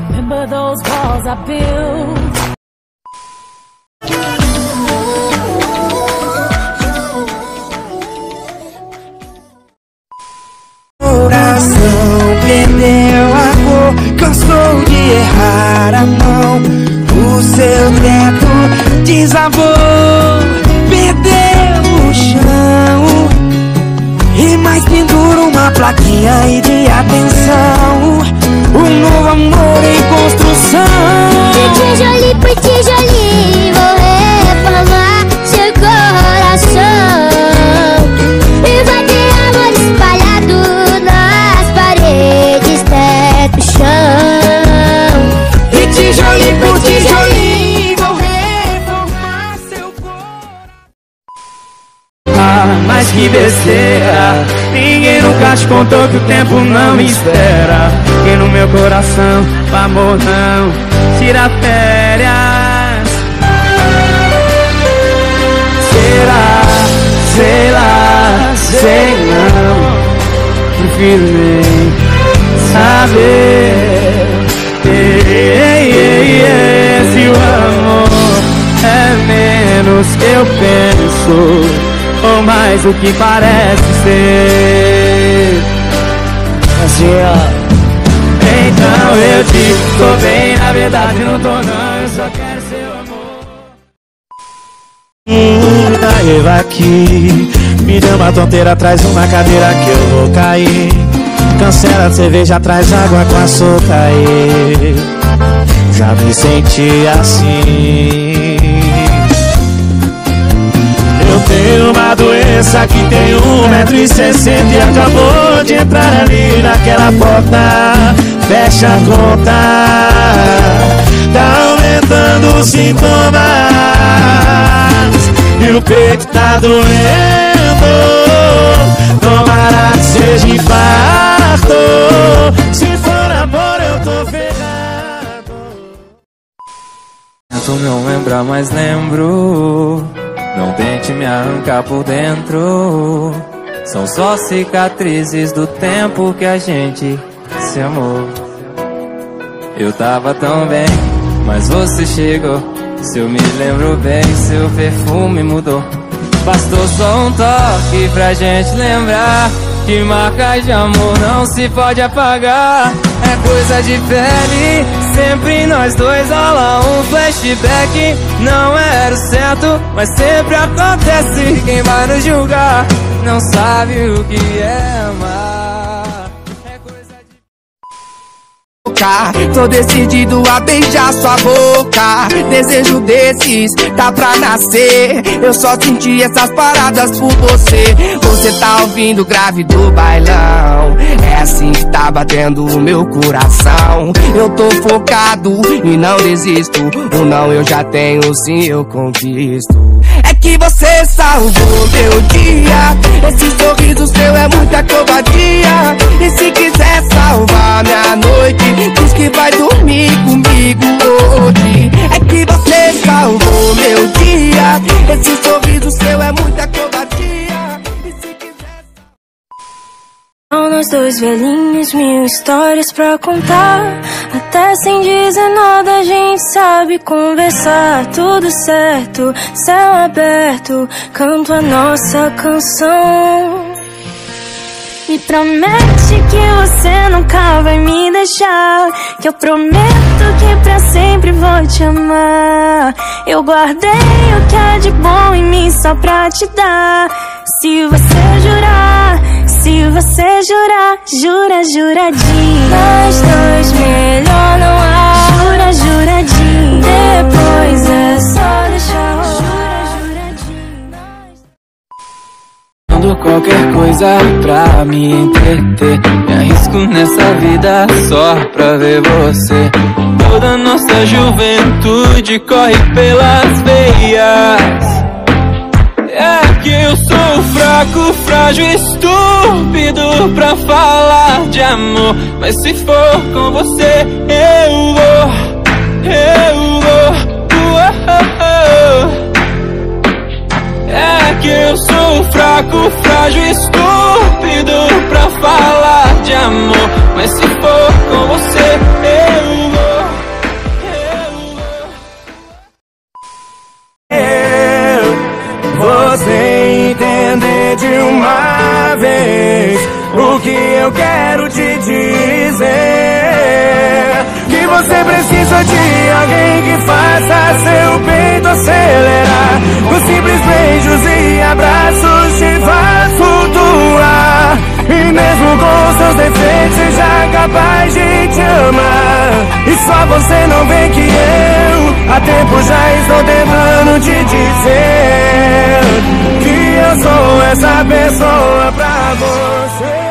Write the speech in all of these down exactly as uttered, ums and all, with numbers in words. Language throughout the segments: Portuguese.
Remember those walls I built. Coração perdeu a cor, cansou de errar a mão. O seu teto desabou, perdeu o chão. E mais pendura uma plaquinha aí de atenção. Um novo amor em construção. De tijolinho por tijolinho vou reformar seu coração. E vai ter amor espalhado nas paredes, teto, chão. E tijolinho por tijolinho vou reformar seu coração. Ah, mas que besteira, ninguém nunca te contou que o tempo não me espera. Que no meu coração o amor não tira férias. Será, sei lá, sei não, prefiro nem saber. Ei, ei, ei, ei, se o amor é menos que eu penso, ou mais do que parece ser. Assim, ó. Então eu digo, tô bem, na verdade não tô não, eu só quero seu amor. Hum, aqui, me deu uma tonteira, traz uma cadeira que eu vou cair. Cancela a cerveja, traz água com açúcar aí. Já me senti assim. Eu tenho uma doença que tem um metro e sessenta e acabou de entrar ali naquela porta. Fecha a conta, tá aumentando os sintomas e o peito tá doendo. Tomara que seja infarto, se for amor eu tô ferrado. Tento não lembrar, mas lembro. Não tente me arrancar por dentro. São só cicatrizes do tempo que a gente se amou. Eu tava tão bem, mas você chegou. Se eu me lembro bem, seu perfume mudou. Bastou só um toque pra gente lembrar que marcas de amor não se pode apagar. É coisa de pele, sempre nós dois rola um flashback. Não era o certo, mas sempre acontece. Quem vai nos julgar não sabe o que é amar. É coisa de... Tô decidido a beijar sua boca. Desejo desses tá pra nascer. Eu só senti essas paradas por você. Você tá ouvindo grave do bailão. É assim que tá batendo o meu coração. Eu tô focado e não desisto. O não eu já tenho, sim eu conquisto. É que você salvou meu dia. Esse sorriso seu é muita covardia. E se quiser salvar minha noite, diz que vai dormir comigo hoje. É que você salvou meu dia. Esse sorriso seu é muita covardia. E se quiser... São nós dois velhinhos, mil histórias pra contar. Até sem dizer nada a gente sabe conversar. Tudo certo, céu aberto, canto a nossa canção. Me promete que você nunca vai me deixar, que eu prometo que pra sempre vou te amar. Eu guardei o que é de bom em mim só pra te dar. Se você jurar, se você jurar, jura, juradinho. Nós dois melhor não há. Jura, juradinho. Depois é só deixar rolar. Jura, juradinho. Qualquer coisa pra me entreter, me arrisco nessa vida só pra ver você. Toda nossa juventude corre pelas veias. É que eu sou fraco, frágil, estúpido pra falar de amor. Mas se for com você, eu vou, eu vou. Uou. É que eu sou fraco, frágil, estúpido pra falar de amor. Mas se for com você, eu vou. de alguém que faça seu peito acelerar. Com simples beijos e abraços te faz flutuar. E mesmo com seus defeitos seja capaz de te amar. E só você não vê que eu há tempo já estou tentando te dizer que eu sou essa pessoa pra você.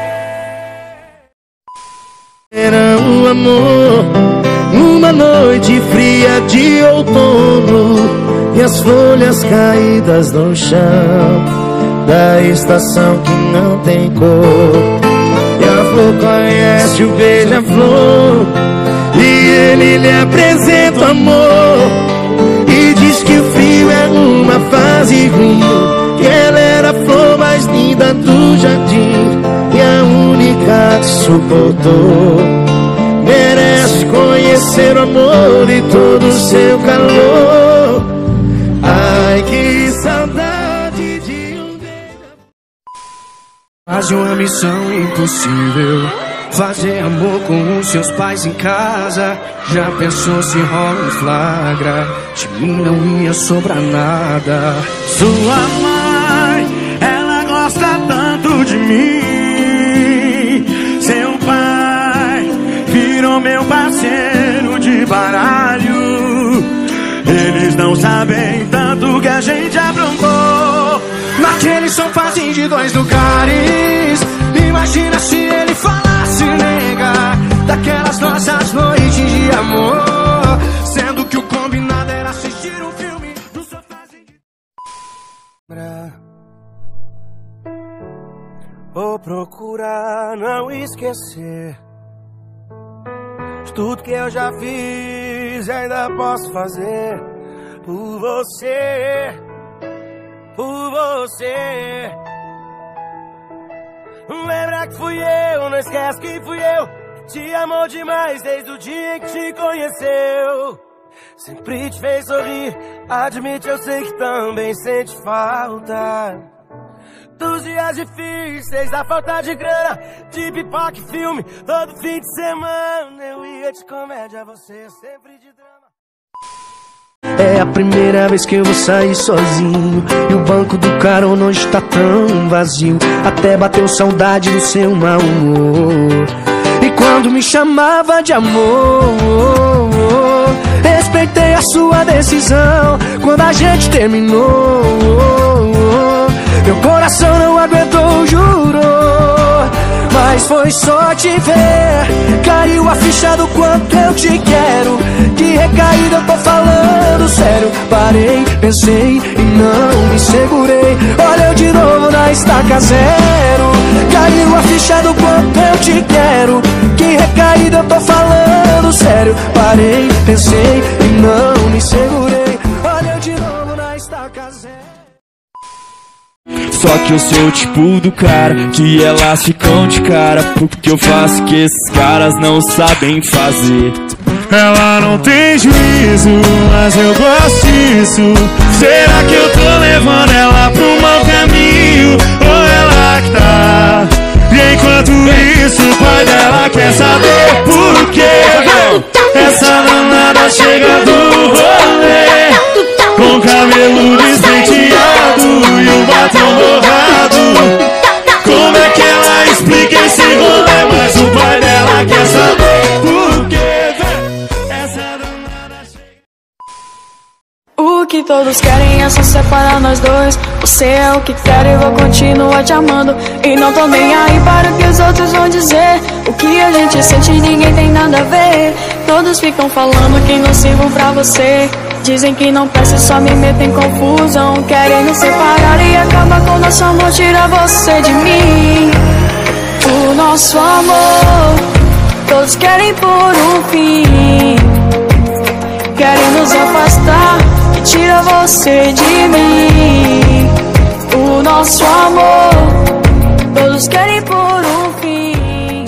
Era um amor numa noite fria de outono, e as folhas caídas no chão da estação que não tem cor. E a flor conhece o beija-flor, e ele lhe apresenta o amor, e diz que o frio é uma fase ruim, que ela era a flor mais linda do jardim e a única que suportou. Merece conhecer o amor e todo o seu calor. Ai, que saudade de um beijo. Quase uma missão impossível, fazer amor com os seus pais em casa. Já pensou se rola um flagra? De mim não ia sobrar nada. Sua mãe, ela gosta tanto de mim. Seu pai virou meu parceiro de baralho. Eles não sabem tanto que a gente aprontou naquele sofazinho de dois lugares. Imagina se ele falasse, nega, daquelas nossas noites de amor, sendo que o combinado era assistir um filme no sofazinho de... Vou procurar não esquecer de tudo que eu já fiz e ainda posso fazer por você, por você. Lembra que fui eu, não esquece que fui eu que te amou demais desde o dia que te conheceu. Sempre te fez sorrir, admite, eu sei que também sente falta dos dias difíceis, da falta de grana, de pipoca e filme todo fim de semana. Eu ia de comédia, você sempre de drama. É a primeira vez que eu vou sair sozinho, e o banco do carona hoje tá tão vazio. Até bateu saudade do seu mau humor. E quando me chamava de amor, respeitei a sua decisão. Quando a gente terminou, meu coração não aguentou, jurou. Mas foi só te ver, caiu a ficha do quanto eu te quero. De recaída eu tô falando sério. Parei, pensei e não me segurei. Olha eu de novo na estaca zero. Caiu a ficha do quanto eu te quero. Que recaída eu tô falando sério. Parei, pensei e não me segurei. Olha eu de novo na estaca zero. Só que eu sou o tipo do cara que elas ficam de cara, porque eu faço que esses caras não sabem fazer. Ela não tem juízo, mas eu gosto disso. Será que eu tô levando ela pro mau caminho? Ou ela que tá? E enquanto isso o pai dela quer saber por quê. Essa danada chega do rolê com o cabelo despenteado e o batom borrado. Como é que ela explica esse rolê? Mas o pai dela quer saber por quê. O que todos querem é só separar nós dois. Você é o que quero e vou continuar te amando. E não tô nem aí para o que os outros vão dizer. O que a gente sente ninguém tem nada a ver. Todos ficam falando que não sirvo pra você. Dizem que não presta, só me metem em confusão. Querem nos separar e acabar com nosso amor. Tira você de mim, o nosso amor. Todos querem por um fim, querem nos afastar. Tira você de mim, o nosso amor. Todos querem por um fim.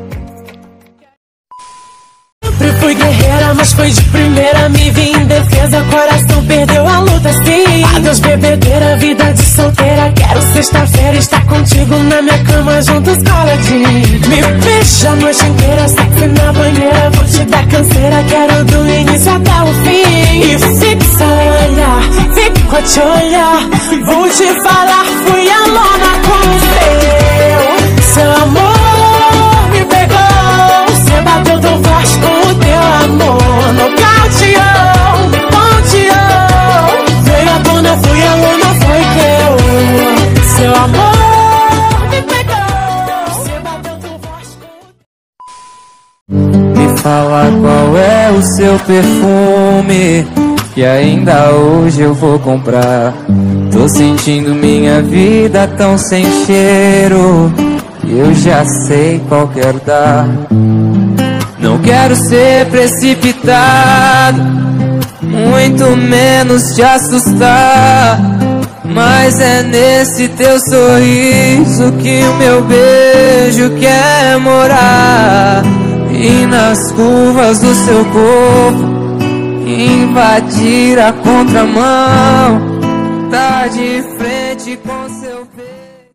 Sempre fui guerreira, mas foi de primeira. Me vi em defesa, coração perdeu a luta, sim. Adeus bebedeira, vida de solteira. Quero sexta-feira estar contigo na minha cama, juntos coladinho. Me beija a noite inteira, sexy na banheira. Vou te dar canseira, quero do início até o fim. E fixa olhar, fico a te olhar. Vou te falar, fui a lona com o seu. Seu amor me pegou. Cê bateu tão forte com o teu amor. Nocauteou, me ponteou. Veio a dona, fui a lona, foi que eu. Seu amor me pegou. Cê bateu tão forte com o... Me fala qual é o seu perfume, que ainda hoje eu vou comprar. Tô sentindo minha vida tão sem cheiro, e eu já sei qual quero dar. Não quero ser precipitado, muito menos te assustar, mas é nesse teu sorriso que o meu beijo quer morar. E nas curvas do seu corpo invadir a contramão, tá de frente com seu peito.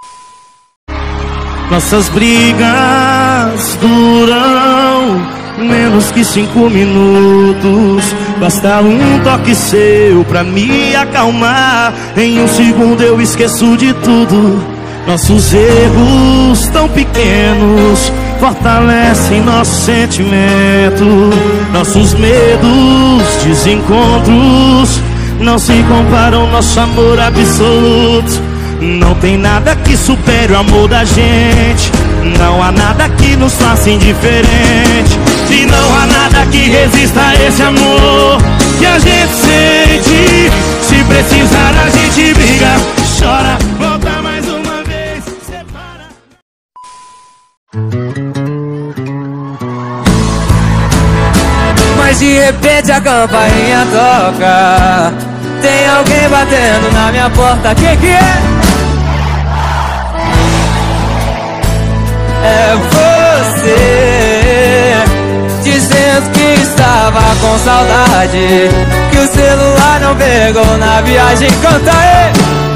Nossas brigas duram menos que cinco minutos. Basta um toque seu pra me acalmar. Em um segundo eu esqueço de tudo. Nossos erros tão pequenos fortalecem nosso sentimento. Nossos medos, desencontros não se comparam ao nosso amor absoluto. Não tem nada que supere o amor da gente. Não há nada que nos faça indiferente. E não há nada que resista a esse amor que a gente sente. Se precisar a gente briga, chora, volta mais uma vez, separa. Mas de repente a campainha toca. Tem alguém batendo na minha porta. Que que é? É você, dizendo que estava com saudade, que o celular não pegou na viagem. Canta aí!